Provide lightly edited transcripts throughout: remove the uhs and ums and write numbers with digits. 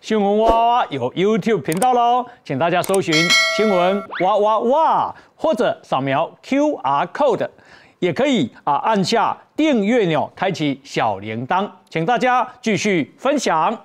新闻哇哇哇有 YouTube 频道喽，请大家搜寻新闻哇哇哇，或者扫描 QR code， 也可以按下订阅钮，开启小铃铛，请大家继续分享。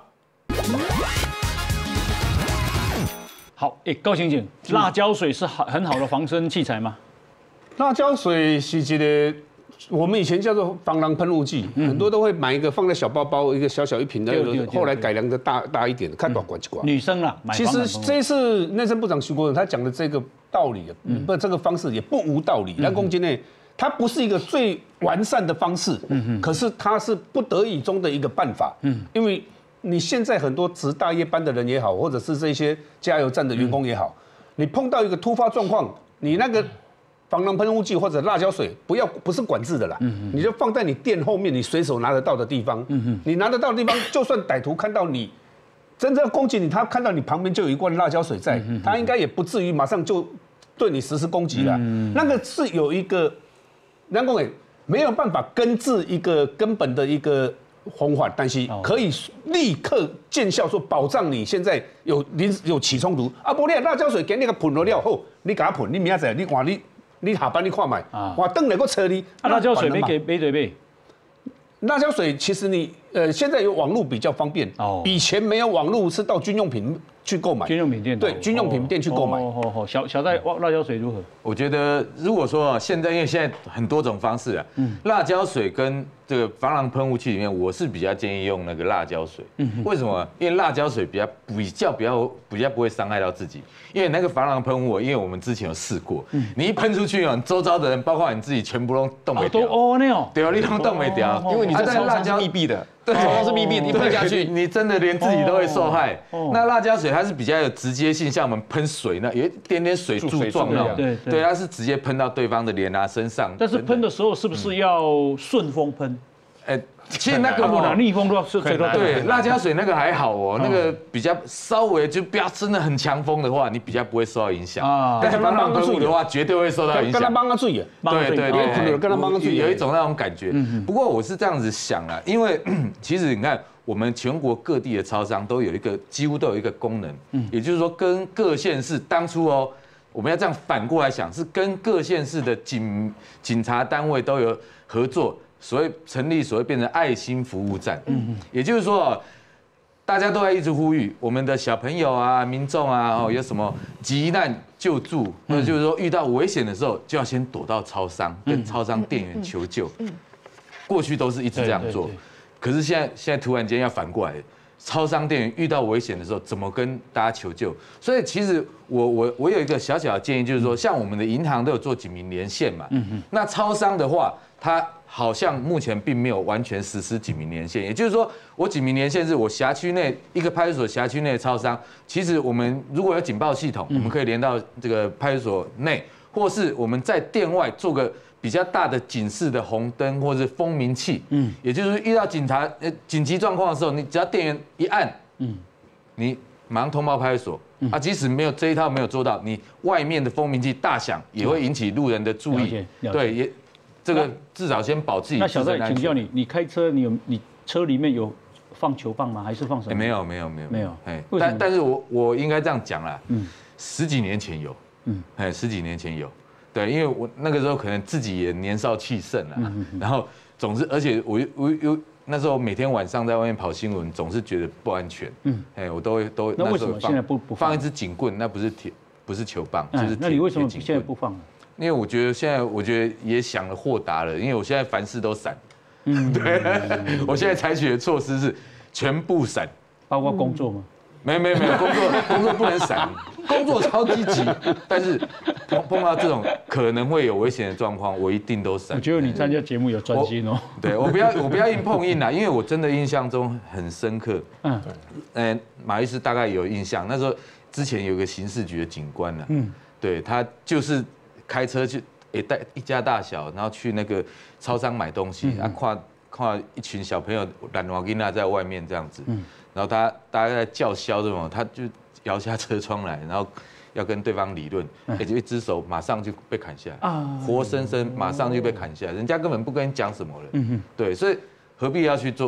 好，高刑警，辣椒水是很好的防身器材吗？ 辣椒水是一个我们以前叫做防狼喷雾剂，很多都会买一个放在小包包，一个小小一瓶的，后来改良的大一点，看短管一管。 女生啦， 其实这一次内政部长徐国勇他讲的这个道理，这个方式也不无道理。蓝公斤内，它不是一个最完善的方式，可是它是不得已中的一个办法，因为你现在很多值大夜班的人也好，或者是这些加油站的员工也好，你碰到一个突发状况，你那个防狼喷雾剂或者辣椒水，不是管制的啦，你就放在你店后面，你随手拿得到的地方，你拿得到的地方，就算歹徒看到你，真正要攻击你，他看到你旁边就有一罐辣椒水在，他应该也不至于马上就对你实施攻击了。那个是有一个，南宫没有办法根治一个根本的一个方法，但是可以立刻见效，说保障你现在有起冲突啊，不，你辣椒水给你个喷了后，你给他喷，你明仔你看你下班你看买，我等来个车你。 辣椒水没对呗？ 辣椒水其实你现在有网络比较方便，以前没有网络是到军用品去购买。 军用品店对，军用品店去购买。 小戴辣椒水如何？ 我觉得如果说现在因为现在很多种方式啊，辣椒水跟这个防狼喷雾器里面，我是比较建议用那个辣椒水。为什么？因为辣椒水比较不会伤害到自己。因为那个防狼喷雾，因为我们之前有试过，你一喷出去哦，周遭的人包括你自己全部都冻没掉。对啊，你都冻没掉， 因为你这辣椒是密闭的， 对， 超是密闭，你喷下去， 你真的连自己都会受害。那辣椒水它是比较有直接性，像我们喷水那有一点点水柱状那种，对，它是直接喷到对方的脸啊身上。 但是喷的时候是不是要顺风喷？ 其实那个逆风都要吹到。 对，辣椒水那个还好哦，那个比较稍微就不要真的很强风的话，你比较不会受到影响。但是防狼喷雾的话，绝对会受到影响。 跟他帮他注意， 对， 跟他帮他注意， 有一种那种感觉。不过我是这样子想啦，因为其实你看，我们全国各地的超商都有几乎都有一个功能，也就是说跟各县市当初哦，我们要这样反过来想，是跟各县市的警察单位都有合作。成立所谓变成爱心服务站，也就是说，大家都在一直呼吁我们的小朋友啊、民众啊，有什么急难救助，或者就是说遇到危险的时候，就要先躲到超商，跟超商店员求救。过去都是一直这样做，可是现在突然间要反过来，超商店员遇到危险的时候，怎么跟大家求救？所以其实我有一个小小的建议，就是说，像我们的银行都有做警民连线嘛，那超商的话，它好像目前并没有完全实施警民连线，也就是说，我警民连线是我辖区内一个派出所辖区内的超商，其实我们如果有警报系统，我们可以连到这个派出所内，或是我们在店外做个比较大的警示的红灯或是蜂鸣器，也就是遇到紧急状况的时候，你只要店员一按，你马上通报派出所，即使没有这一套没有做到，你外面的蜂鸣器大响也会引起路人的注意，对，也。这个至少先保自己。 那小戴，请教你，你开车你车里面有放球棒吗？还是放什么？ 没有。但是我应该这样讲啦，十几年前有，10几年前有，对，因为我那个时候可能自己也年少气盛了，然后总是，而且我那时候每天晚上在外面跑新闻，总是觉得不安全，我都那为什么现在不放一支警棍？那不是球棒，就是那你为什么现在不放？ 因为我觉得也想了豁达了，因为我现在凡事都闪，对，我现在采取的措施是全部闪， 包括工作吗？ 没有，工作不能闪，工作超积极，但是碰到这种可能会有危险的状况，我一定都闪。 我觉得你参加节目有专心哦。 对，我不要硬碰硬啦，因为我真的印象中很深刻。马律师大概有印象，那时候之前有个刑事局的警官啦，对他就是开车去带一家大小，然后去那个超商买东西，看一群小朋友懒娃囡仔在外面这样子，然后大家在叫嚣这种，他就摇下车窗来，然后要跟对方理论，就一只手马上就被砍下来，活生生马上就被砍下来，人家根本不跟你讲什么了，对，所以何必要去做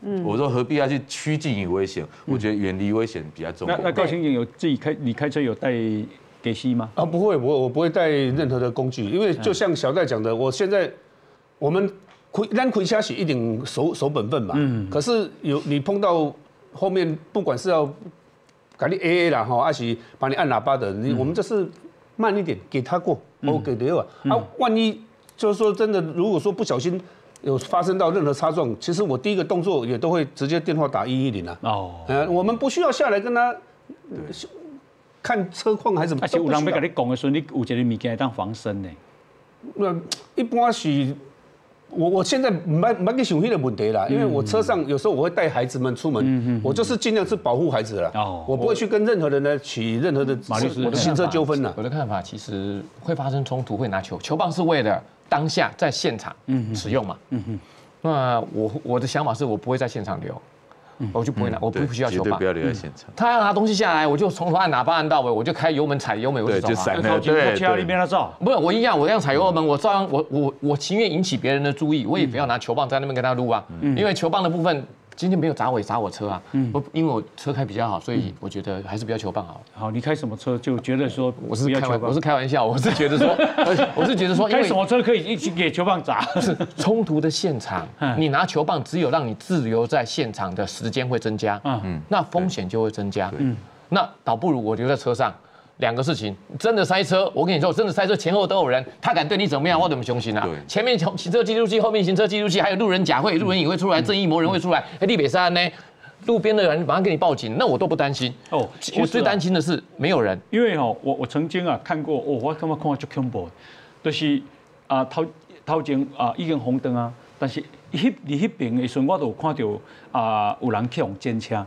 我说何必要去趋近于危险？我觉得远离危险比较重要。 那高刑警有自己你开车有带给息吗？ 不会，我不会带任何的工具，因为就像小戴讲的，我们开车是一定守本分嘛。可是你碰到后面，不管是要给你 AA 啦哈，还是把你按喇叭的，我们就是慢一点给他过，给对吧？万一就是说真的，如果说不小心有发生到任何擦撞，其实我第一个动作也都会直接电话打110啊。我们不需要下来跟他看车况还是什么。 而且有人要跟你讲的时候，你有一个物件当防身呢。 那一般是。我现在没去想那个问题啦，因为我车上有时候我会带孩子们出门，我就是尽量是保护孩子啦，我不会去跟任何人呢起任何的我的行车纠纷啦。 我的看法其实会发生冲突，会拿球棒是为了当下在现场使用嘛。那我的想法是我不会在现场留。我就不会拿，我不需要球棒， 绝对不要留在现场。 他要拿东西下来，我就从头按喇叭按到尾，我就开油门踩油门，我就走。 就闪了。对，车里面他照。 不是我一样踩油门，我照样我情愿引起别人的注意，我也不要拿球棒在那边跟他撸啊，因为球棒的部分。今天没有砸我车啊，因为我车开比较好，所以我觉得还是不要球棒好。 好，你开什么车就觉得说我是开玩笑，我是觉得说， 开什么车可以一起给球棒砸？ 是冲突的现场，你拿球棒只有让你滞留在现场的时间会增加，那风险就会增加，那倒不如我留在车上。两个事情，真的塞车，我跟你说，真的塞车，前后都有人，他敢对你怎么样，我怎么相信啊？前面行车记录器，后面行车记录器，还有路人甲会，路人乙会出来，正义魔人会出来，你北山呢？路边的人马上给你报警，那我都不担心。我最担心的是没有人， 因为我曾经看过，我感觉看最恐怖的，就是头前已经红灯啊，但是离迄边的时候，我都有看到有人去用检车，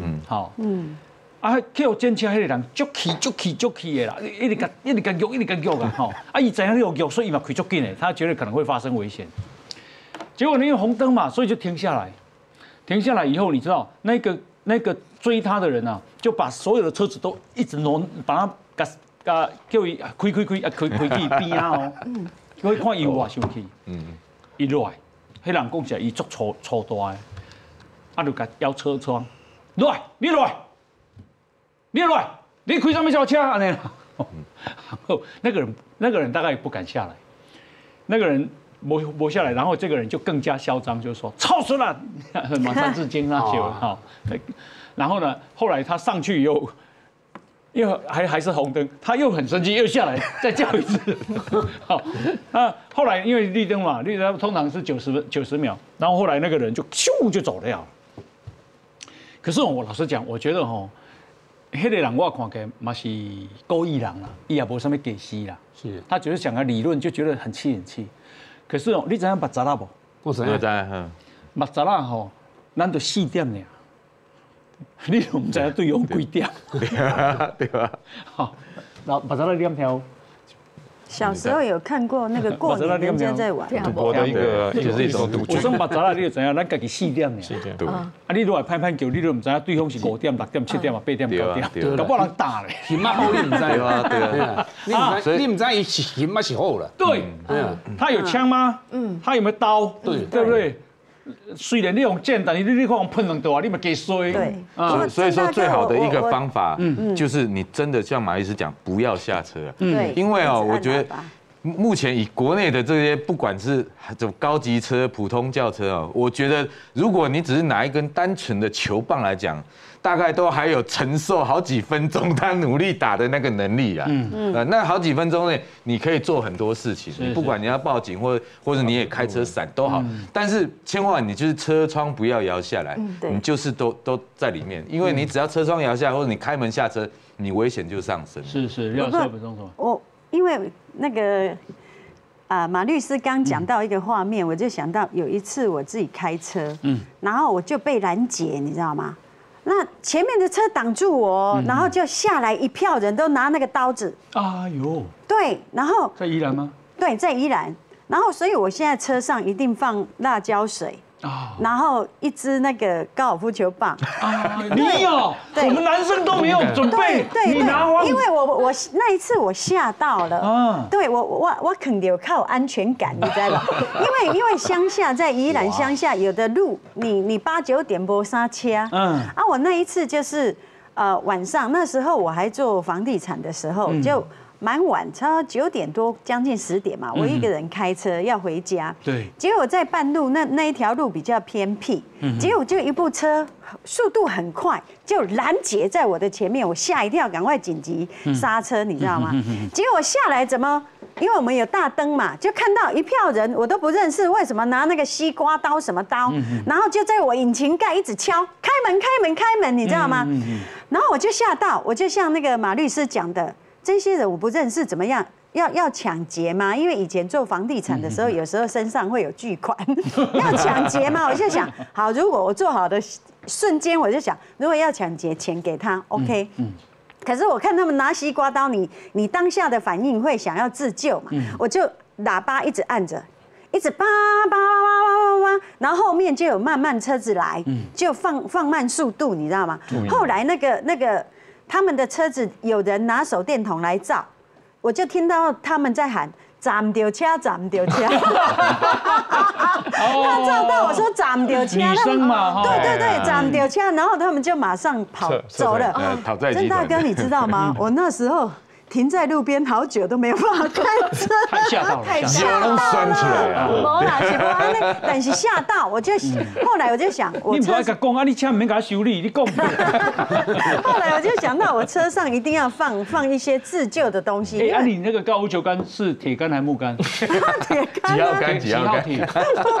去互检车迄个人足气的啦，一直甲喐啊吼！伊知影你有喐，所以伊嘛开足紧的，他觉得可能会发生危险。结果因为红灯嘛，所以就停下来。停下来以后，你知道那个追他的人啊，就把所有的车子都一直把他叫伊开去边啊哦，可以看伊有偌生气。伊落来，迄人讲起来伊足粗大的，就甲摇车窗，落来，你落来。你来，你开什么小车啊？然后那个人大概也不敢下来，那个人没下来，然后这个人就更加嚣张，就说操死了，马三字经那些哈。然后呢，后来他上去以后，因为还是红灯，他又很生气，又下来再叫一次。好，那后来因为绿灯嘛，绿灯通常是90秒，然后后来那个人就咻就走掉了。可是我老实讲，我觉得迄个人我看起来嘛是故意人啦，伊也无什么给息啦。 是， 他只是讲个理论，就觉得很气。可是你知影目睭无？ 我知。 目睭咱就4点尔，你都唔知影对方几点？ 对吧？ 好，然后目睭2条。 小时候有看过那个过年人家在玩赌博的一个，就是一种赌局。 我说目睭你就知影，咱家己4点尔。4点。对。你如果拍叫，你都唔知影对方是5点、6点、7点、8点、9点，搞不好人打嘞。 嫌嘛好你唔知啊？你唔知伊是嫌嘛是好了。 对。他有枪吗？他有没有刀？对不对？虽然你用剑，但是你可能喷2刀，你咪给衰。 对。 所以说最好的一个方法，就是你真的像马医师讲，不要下车。 对。 因为我觉得目前以国内的这些不管是这种高级车、普通轿车我觉得如果你只是拿一根单纯的球棒来讲，大概都还有承受好几分钟他努力打的那个能力啊。那好几分钟内你可以做很多事情，你不管你要报警或者你也开车闪都好，但是千万你就是车窗不要摇下来，你就是都在里面，因为你只要车窗摇下来或者你开门下车，你危险就上升。 是，要7分钟是吗？ 因为那个马律师刚讲到一个画面，我就想到有一次我自己开车，然后我就被拦截，你知道吗？那前面的车挡住我，然后就下来一票人都拿那个刀子。哎呦！对，然后在宜兰吗？ 对，在宜兰。然后，所以我现在车上一定放辣椒水， 然后一支那个高尔夫球棒。 你有， 对我们男生都没有准备， 对你拿完， 因为我那一次我吓到了，对我肯定有靠安全感，你知道吧？因为乡下在宜兰乡下有的路，你8、9点没刹车，我那一次就是晚上那时候我还做房地产的时候就。蛮晚，差不多9点多，将近10点嘛。我一个人开车要回家， 对。 结果在半路那一条路比较偏僻，结果就一部车速度很快，就拦截在我的前面，我吓一跳，赶快紧急刹车，你知道吗？结果下来怎么？因为我们有大灯嘛，就看到一票人，我都不认识，为什么拿那个西瓜刀什么刀，然后就在我引擎盖一直敲，开门，你知道吗？然后我就吓到，我就像那个马律师讲的。这些人我不认识，怎么样？要抢劫吗？因为以前做房地产的时候，有时候身上会有巨款，要抢劫吗？我就想，好，如果我做好的瞬间，我就想，如果要抢劫，钱给他 ，OK。可是我看他们拿西瓜刀，你当下的反应会想要自救嘛？我就喇叭一直按着，一直叭，然后后面就有慢慢车子来，就放慢速度，你知道吗？后来那个。他们的车子有人拿手电筒来照，我就听到他们在喊"站丢车，站丢车"。他照到我说"站丢车"， 女生嘛， 对，站丢车，然后他们就马上跑走了。郑大哥，你知道吗？我那时候。停在路边好久都没有办法开车， 太吓到了， 太吓到了， 酸起来啊！ 没啦，是不安尼，但是吓到，我就后来我就想，我你不要讲啊，你千万免给他修理，你讲。 后来我就想到，我车上一定要放一些自救的东西。 你那个高尔夫球杆是铁杆还是木杆？ 铁杆。 几号杆铁。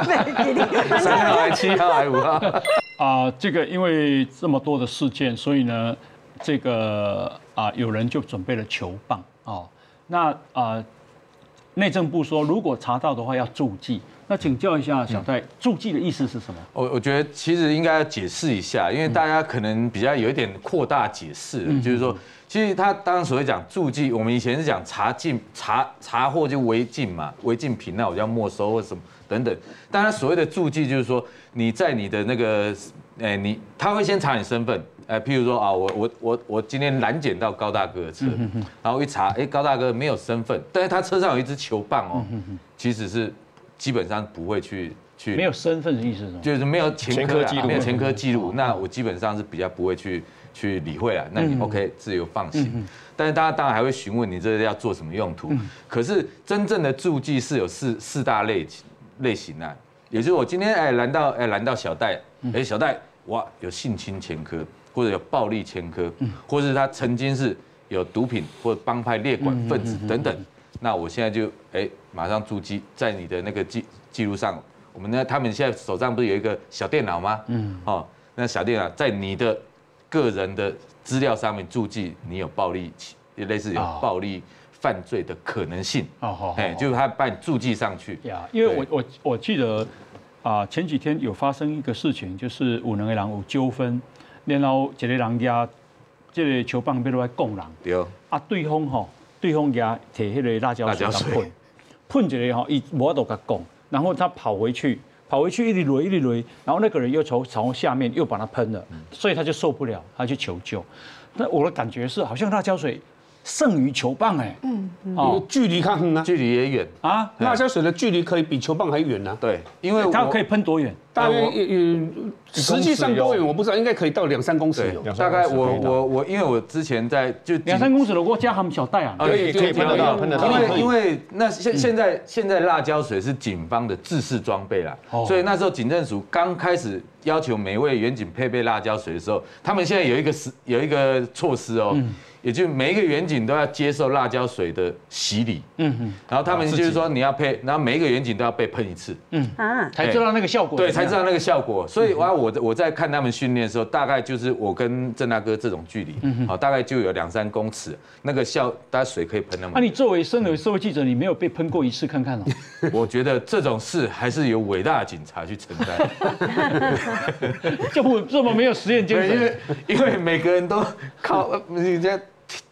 3号还7号还5号？ 这个因为这么多的事件，所以呢。这个有人就准备了球棒哦。那内政部说，如果查到的话要注记。那请教一下小戴，注记的意思是什么？ 我觉得其实应该要解释一下，因为大家可能比较有一点扩大解释，就是说，其实他当然所谓讲注记，我们以前是讲查获就违禁嘛，违禁品那我就要没收或什么等等。当然所谓的注记就是说你在你的那个，他会先查你身份。譬如说我今天拦检到高大哥的车，然后一查，高大哥没有身份，但是他车上有一支球棒哦，其实是基本上不会去没有身份的意思是什么？ 就是没有前科记录，没有前科记录，那我基本上是比较不会去理会了。那你 OK 自由放行，但是大家当然还会询问你这要做什么用途。可是真正的注记是有四大类型啊，也就是我今天拦到小戴，小戴哇有性侵前科。或者有暴力前科，或者是他曾经是有毒品或者帮派列管分子等等，那我现在就马上注记在你的那个记录上。他们现在手上不是有一个小电脑吗？那小电脑在你的个人的资料上面注记你有暴力，类似有暴力犯罪的可能性。就是他把你注记上去。 因为我记得前几天有发生一个事情，就是有2个人有纠纷。然后一个人家，这个球棒要落来供人， 对。 对方家摕迄个辣椒水喷一个伊无法度甲供，然后他跑回去一直擂，然后那个人又从下面又把他喷了，所以他就受不了，他去求救。那我的感觉是，好像辣椒水胜于球棒距离看很啊， 距离也远啊。辣椒水的距离可以比球棒还远呢。 对，因为它可以喷多远？ 大约实际上多远我不知道，应该可以到2-3公尺有。 大概我因为我之前在就 2-3公尺的，我加他们小袋啊， 可以喷得到。 因为那现在辣椒水是警方的制式装备啦，所以那时候警政署刚开始要求每位员警配备辣椒水的时候，他们现在有一个措施哦。也就每一个员警都要接受辣椒水的洗礼，然后他们就是说你要配，然后每一个员警都要被喷1次， 才知道那个效果， 对，才知道那个效果。所以我在看他们训练的时候，大概就是我跟郑大哥这种距离，大概就有2-3公尺，那个大家水可以喷那么。 那你作为身为社会记者，你没有被喷过1次看看哦？ 我觉得这种事还是由伟大的警察去承担， 这么没有实验精神， 因为每个人都靠人家。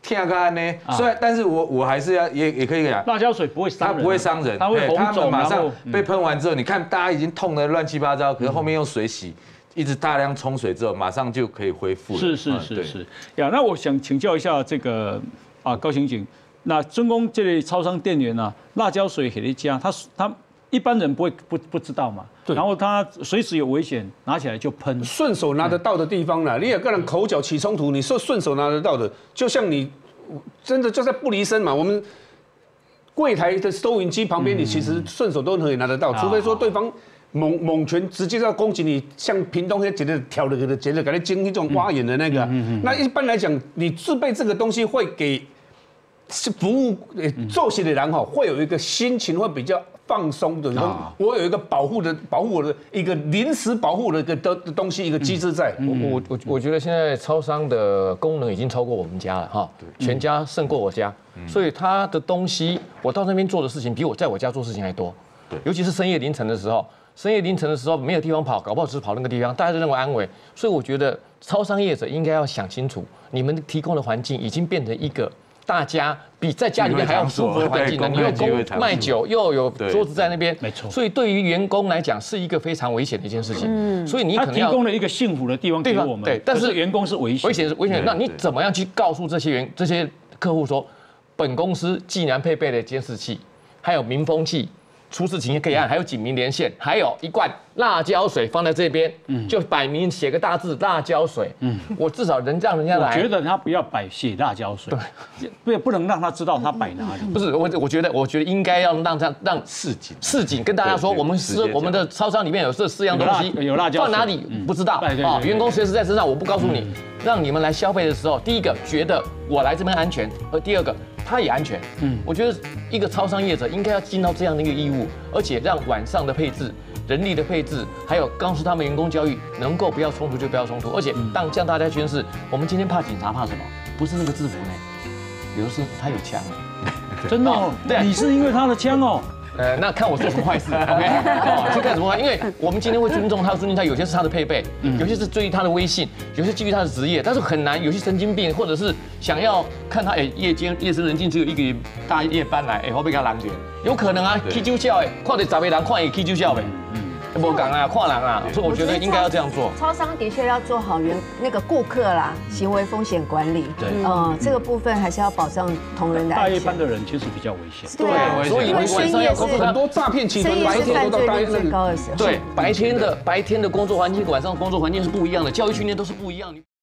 天干呢，虽然但是我还是要也可以讲， 辣椒水不会伤人， 它不会伤人， 它会红肿， 马上被喷完之后，你看大家已经痛得乱七八糟，可是后面用水洗。一直大量冲水之后，马上就可以恢复了。 是呀，那我想请教一下这个高刑警，那真公这类超商店员啊，辣椒水给你加，他一般人不知道嘛，然后他随时有危险，拿起来就喷， 顺手拿得到的地方啦，你也跟人口角起冲突，你顺手拿得到的，就像你真的就在不离身嘛，我们柜台的收银机旁边，你其实顺手都可以拿得到，除非说对方。猛拳直接要攻击你，像屏东那节的挑了个节的，给他经那种挖眼的那个。那一般来讲，你自备这个东西会给服务做些的人哈，会有一个心情会比较放松的。我有一个保护我的一个临时保护的一个东西，一个机制在。 我觉得现在超商的功能已经超过我们家了哈，全家胜过我家，所以他的东西我到那边做的事情比我在我家做事情还多，尤其是深夜凌晨的时候。深夜凌晨的时候没有地方跑，搞不好只是跑那个地方，大家就认为安危。所以我觉得超商业者应该要想清楚，你们提供的环境已经变成一个大家比在家里面还要舒服的环境了。你又卖酒，又有桌子在那边， 没错。 所以对于员工来讲是一个非常危险的一件事情。所以你可能要提供了一个幸福的地方给我们， 对，但是员工是危险。 那你怎么样去告诉这些客户说，本公司既然配备了监视器，还有明风器。出事情可以按，还有警民连线，还有一罐辣椒水放在这边，就摆明写个大字辣椒水。我至少让人家来。 我觉得他不要写辣椒水，对，不能让他知道他摆哪里。 不是，我觉得应该要让市井跟大家说，我们的超商里面有这4样东西， 有辣椒放哪里不知道啊？员工随时在身上，我不告诉你，让你们来消费的时候，第一个觉得我来这边安全，而第二个。他也安全，我觉得一个超商业者应该要尽到这样的一个义务，而且让晚上的配置、人力的配置，还有告诉他们员工教育，能够不要冲突就不要冲突，而且向大家宣示，我们今天怕警察怕什么？不是那个制服呢，有的是他有枪呢， 真的哦，对，你是因为他的枪哦。 那看我做什么坏事 ，OK？ 是干什么坏？因为我们今天会尊重他，有些是他的配备，有些是基于他的威信，有些基于他的职业，但是很难，有些神经病或者是想要看他夜深人静只有一个大夜班来，会不会给他拦截？有可能啊，起酒笑看到10个人看也起酒笑呗。不讲啊，看人啊，所以我觉得应该要这样做。 超商的确要做好那个顾客啦，行为风险管理。 对， 这个部分还是要保障同仁的安全。 大夜班的人其实比较危险。 对， 所以晚上要很多诈骗集团白天都到大夜最高的时候。 对，白天的工作环境，晚上的工作环境是不一样的，教育训练都是不一样的。